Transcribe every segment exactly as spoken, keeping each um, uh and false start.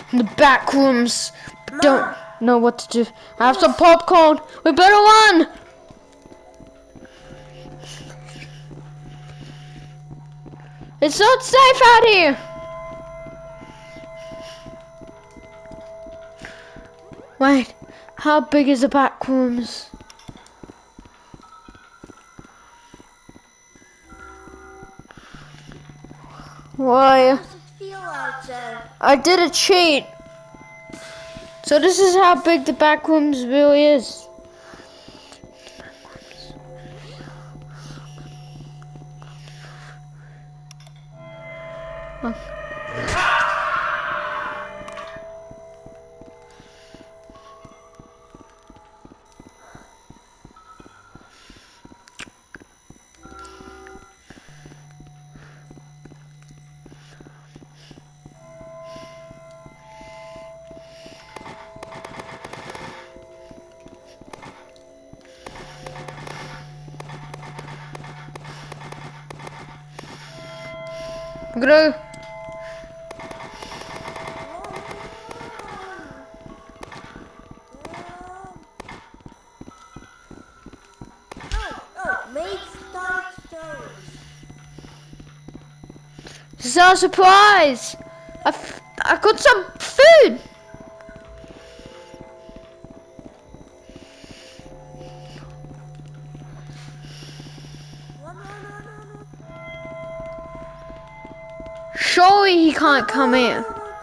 in the back rooms. Don't know what to do. I have some popcorn. We better run. It's not safe out here. Wait, how big is the back rooms? Why? How does it feel out there? I did a cheat. So this is how big the back rooms really is. Oh. I'm gonna. Oh, make start stories. This is our surprise. I, f I got some food. Surely he can't come here.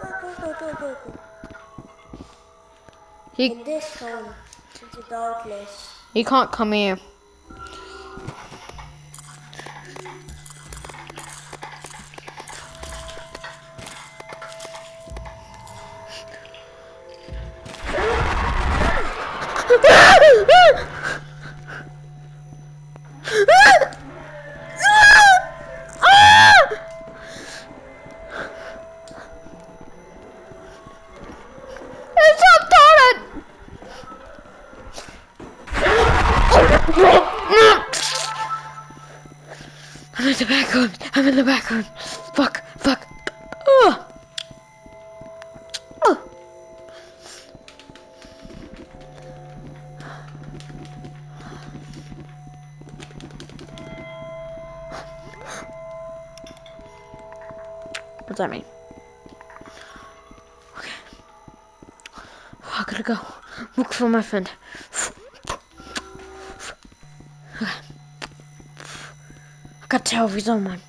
He, In this home, it's a dark place. he can't come here. I'm in the back room. I'm in the back room. Fuck, fuck. Oh. Oh. What's that mean? Okay. Oh, I gotta go. Look for my friend. Okay. I gotta tell if he's on mine.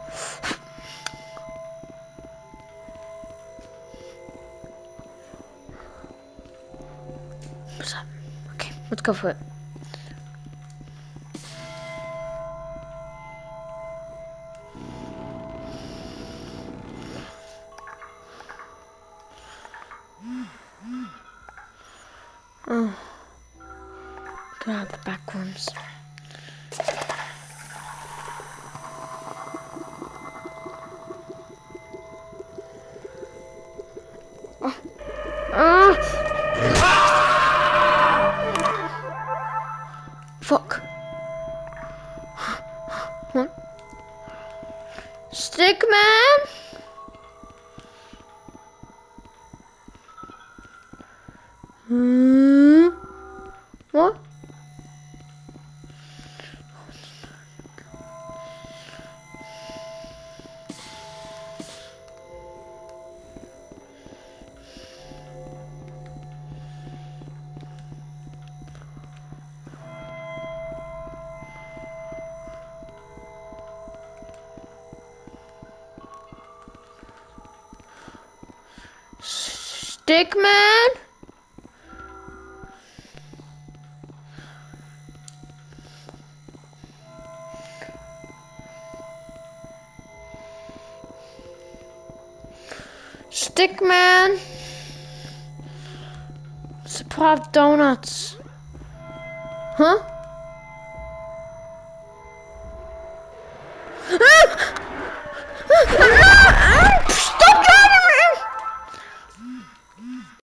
What's up? Okay, let's go for it. Oh. Grab the back rooms. Oh. Ah. Fuck. What? Stick man? Hmm. What? Stick man? Stick man? Supply of donuts. Huh? Ah! Ah!